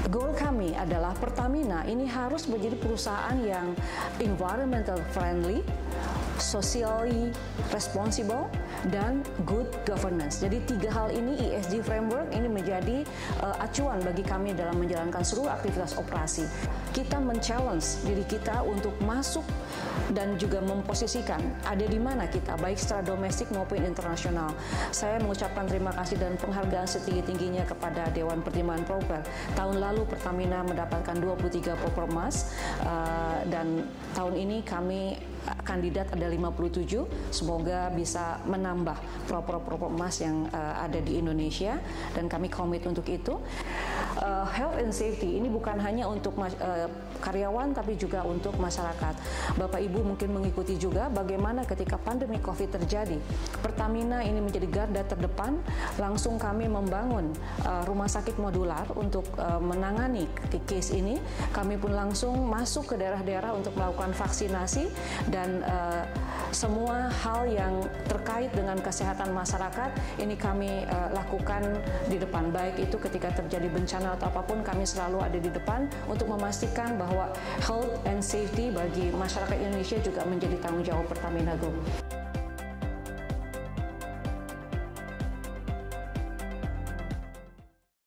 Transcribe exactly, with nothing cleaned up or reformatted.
Goal kami adalah Pertamina ini harus menjadi perusahaan yang environmental friendly, socially responsible, dan good governance. Jadi tiga hal ini, E S G framework ini menjadi uh, acuan bagi kami dalam menjalankan seluruh aktivitas operasi. Kita men-challenge diri kita untuk masuk dan juga memposisikan ada di mana kita, baik secara domestik maupun internasional. Saya mengucapkan terima kasih dan penghargaan setinggi-tingginya kepada Dewan Pertimbangan Proper. Tahun lalu Pertamina mendapatkan dua puluh tiga Proper emas, uh, dan tahun ini kami kandidat ada lima puluh tujuh. Semoga bisa menambah Proper-Proper emas yang uh, ada di Indonesia, dan kami komit untuk itu. Uh, health and safety ini bukan hanya untuk uh, karyawan tapi juga untuk masyarakat. Bapak Ibu mungkin mengikuti juga bagaimana ketika pandemi COVID terjadi, Pertamina ini menjadi garda terdepan. Langsung kami membangun uh, rumah sakit modular untuk uh, menangani case ini. Kami pun langsung masuk ke daerah-daerah untuk melakukan vaksinasi dan uh, semua hal yang terkait dengan kesehatan masyarakat ini kami uh, lakukan di depan. Baik itu ketika terjadi bencana atau apapun, kami selalu ada di depan untuk memastikan bahwa health and safety bagi masyarakat Indonesia juga menjadi tanggung jawab Pertamina Group.